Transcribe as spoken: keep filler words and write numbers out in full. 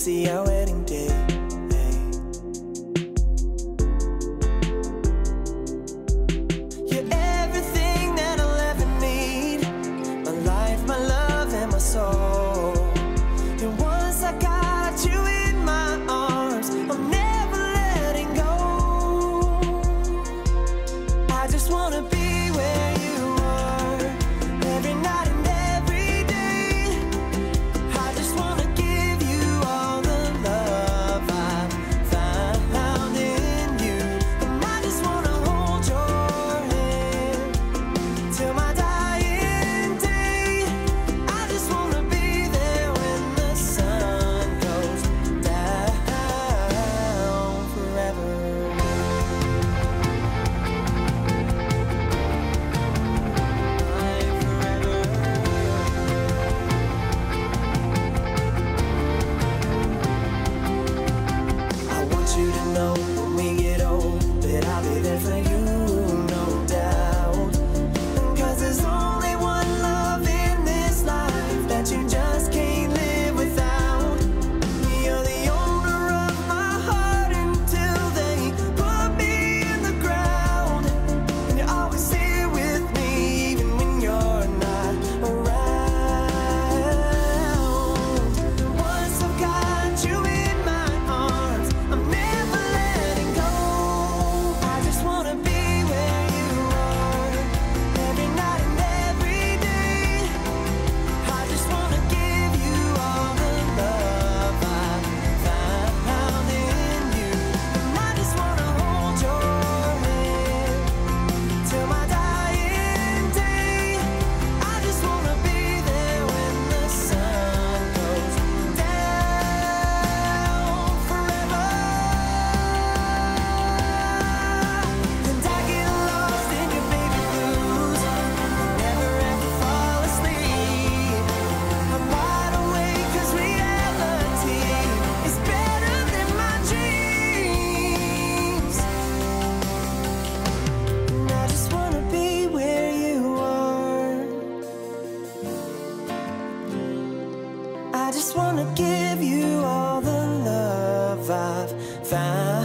see our wedding day. You're everything that I'll ever need, my life, my love, and my soul. And once I got you in my arms, I'm never letting go. I just wanna be where you are, every night and every day. I just wanna give you all the love I found in you. And I just wanna hold your hand till my dying day. I just wanna be there when the sun goes down forever. I want you to know when we get old that I'll be there for you, no doubt. Cause there's only one love in this life that you just can't live without. You're the owner of my heart until they put me in the ground. And you're always here with me even when you're not around. Once I've got you in my arms, I'm never letting go. I just wanna be where you are, every night and every day. I just wanna give you all the love I found in you. And I just wanna hold your hand till my dying day. I just wanna be there when the sun goes down forever. And I get lost in your baby blues, never ever fall asleep. I'm wide awake 'cause reality is better than my dreams. And I just wanna be where you are. I just wanna give you all the love I've found